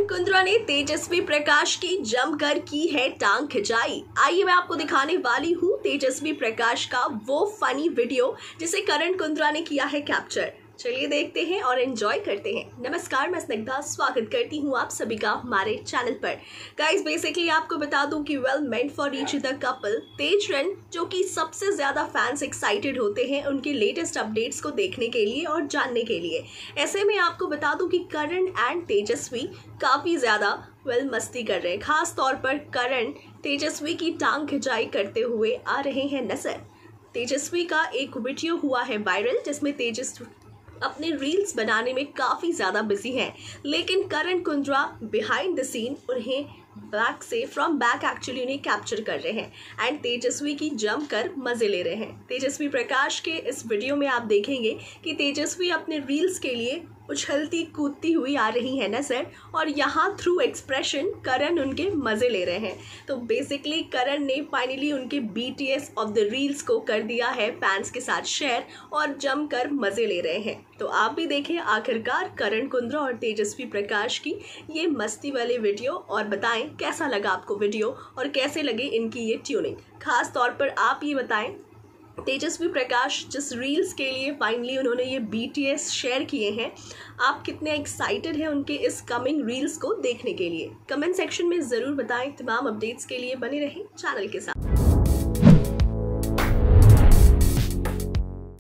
करण कुंद्रा ने तेजस्वी प्रकाश की जमकर की है टांग खिंचाई। आइए मैं आपको दिखाने वाली हूँ तेजस्वी प्रकाश का वो फनी वीडियो जिसे करण कुंद्रा ने किया है कैप्चर। चलिए देखते हैं और एंजॉय करते हैं। नमस्कार, मैं स्निग्धा स्वागत करती हूँ आप सभी का हमारे चैनल पर। गाइस बेसिकली आपको बता दूं कि well meant for each the couple Tejran, जो कि सबसे ज़्यादा फैंस एक्साइटेड होते हैं उनके लेटेस्ट अपडेट्स को देखने के लिए और जानने के लिए। ऐसे में आपको बता दूं कि करण एंड तेजस्वी काफ़ी ज़्यादा मस्ती कर रहे हैं। खास तौर पर करण तेजस्वी की टांग खिंचाई करते हुए आ रहे हैं नजर। तेजस्वी का एक वीडियो हुआ है वायरल जिसमें तेजस्वी अपने रील्स बनाने में काफ़ी ज़्यादा बिजी हैं, लेकिन Karan Kundra behind the scene उन्हें फ्रॉम बैक एक्चुअली उन्हें कैप्चर कर रहे हैं एंड तेजस्वी की जमकर मज़े ले रहे हैं। तेजस्वी प्रकाश के इस वीडियो में आप देखेंगे कि तेजस्वी अपने रील्स के लिए उछलती कूदती हुई आ रही है नजर, और यहाँ थ्रू एक्सप्रेशन करण उनके मज़े ले रहे हैं। तो बेसिकली करण ने फाइनली उनके BTS ऑफ द रील्स को कर दिया है फैंस के साथ शेयर और जमकर मज़े ले रहे हैं। तो आप भी देखें आखिरकार करण कुंद्रा और तेजस्वी प्रकाश की ये मस्ती वाले वीडियो और बताएं कैसा लगा आपको वीडियो और कैसे लगे इनकी ये ट्यूनिंग। खास तौर पर आप ये बताएं तेजस्वी प्रकाश जिस रील्स के लिए फाइनली उन्होंने ये BTS शेयर किए हैं, आप कितने एक्साइटेड हैं उनके इस कमिंग रील्स को देखने के लिए। कमेंट सेक्शन में ज़रूर बताएं। तमाम अपडेट्स के लिए बने रहें चैनल के साथ।